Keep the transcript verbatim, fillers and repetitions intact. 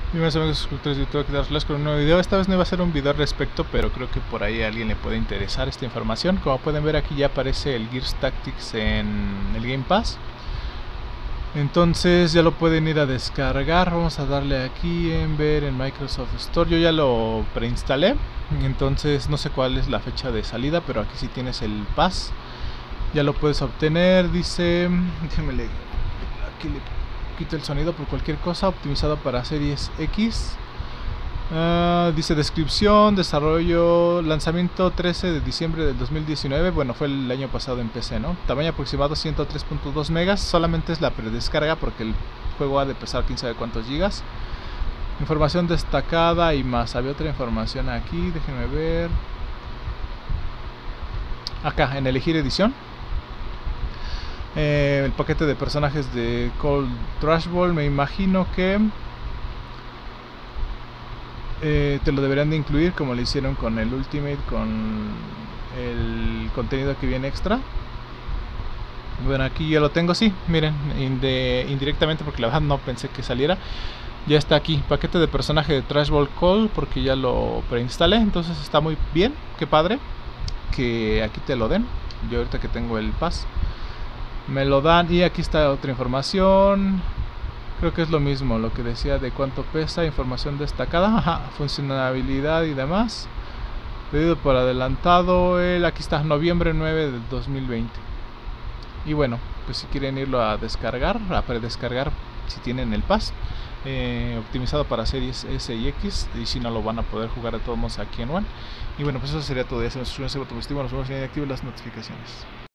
Y más amigos suscriptores de YouTube, aquí darles con un nuevo video. Esta vez no iba a ser un video al respecto, pero creo que por ahí a alguien le puede interesar esta información. Como pueden ver, aquí ya aparece el Gears Tactics en el Game Pass. Entonces ya lo pueden ir a descargar. Vamos a darle aquí en ver en Microsoft Store. Yo ya lo preinstalé, entonces no sé cuál es la fecha de salida, pero aquí sí tienes el Pass. Ya lo puedes obtener. Dice, déjenme leer, aquí le quito el sonido por cualquier cosa. Optimizado para Series X. Uh, dice descripción, desarrollo, lanzamiento trece de diciembre del dos mil diecinueve. Bueno, fue el año pasado en P C, ¿no? Tamaño aproximado ciento tres punto dos megas. Solamente es la predescarga porque el juego ha de pesar quién sabe cuántos gigas. Información destacada y más. Había otra información aquí, déjenme ver. Acá, en elegir edición. Eh, el paquete de personajes de Cold Trash Ball, me imagino que Eh, te lo deberían de incluir como lo hicieron con el Ultimate, con el contenido que viene extra. Bueno, aquí ya lo tengo, sí, miren, inde, indirectamente porque la verdad no pensé que saliera. Ya está aquí, paquete de personaje de Trash Ball Call, porque ya lo preinstalé, entonces está muy bien, qué padre que aquí te lo den. Yo ahorita que tengo el Pass me lo dan y aquí está otra información. Creo que es lo mismo, lo que decía de cuánto pesa, información destacada, ajá, funcionalidad y demás. Pedido por adelantado, el, aquí está, noviembre nueve del dos mil veinte. Y bueno, pues si quieren irlo a descargar, a predescargar, si tienen el Pass, eh, optimizado para series S y X, y si no lo van a poder jugar de todos modos aquí en One. Y bueno, pues eso sería todo, ya se nos suscriben, se nos vemos y activen las notificaciones.